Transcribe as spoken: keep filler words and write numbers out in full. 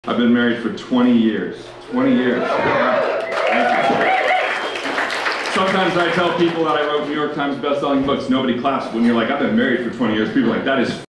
I've been married for twenty years. twenty years. Thank you. Sometimes I tell people that I wrote New York Times best-selling books. Nobody claps when you're like, I've been married for twenty years. People are like, that is